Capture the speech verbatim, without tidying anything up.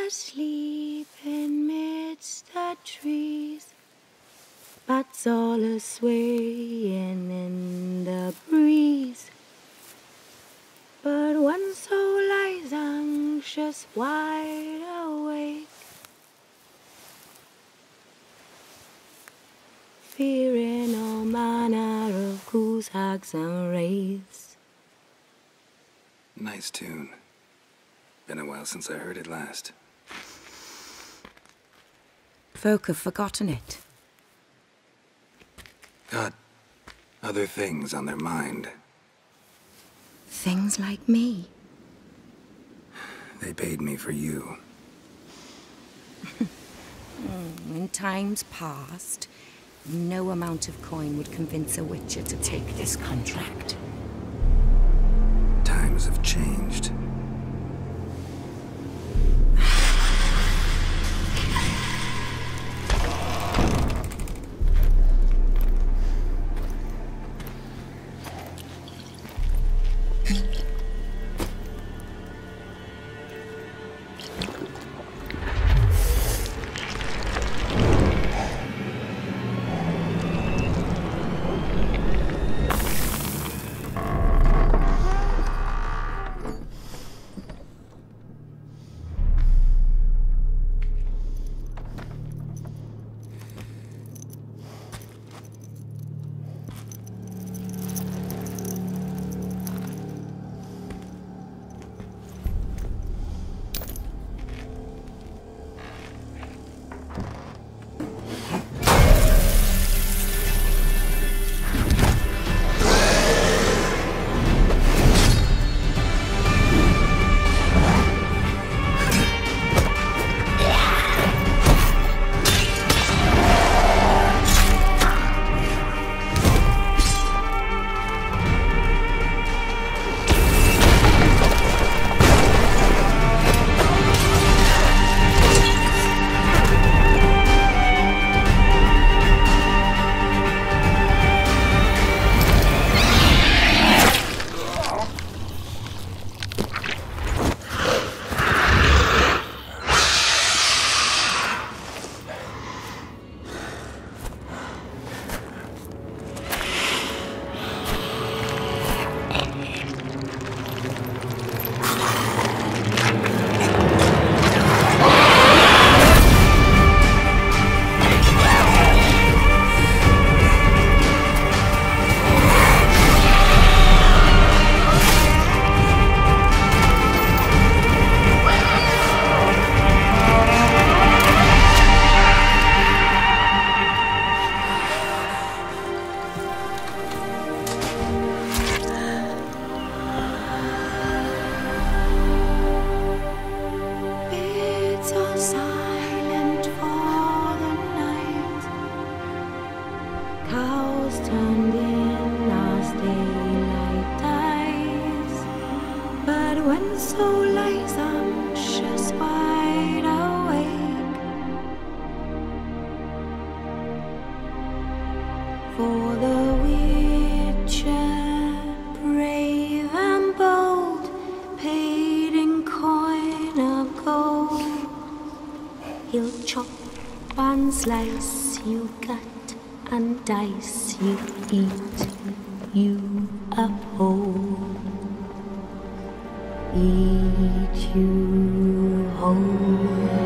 asleep in midst the trees, bats all a-swaying in the breeze. But one soul lies anxious, wide awake, fearing all manner of ghouls, hags, and wraiths. Nice tune. Been a while since I heard it last. Folk have forgotten it. Got other things on their mind. Things like me. They paid me for you. In times past, no amount of coin would convince a witcher to take this contract. Times have changed. For the witcher, brave and bold, paid in coin of gold. He'll chop and slice, you cut and dice, you eat, you uphold. Eat, you hold.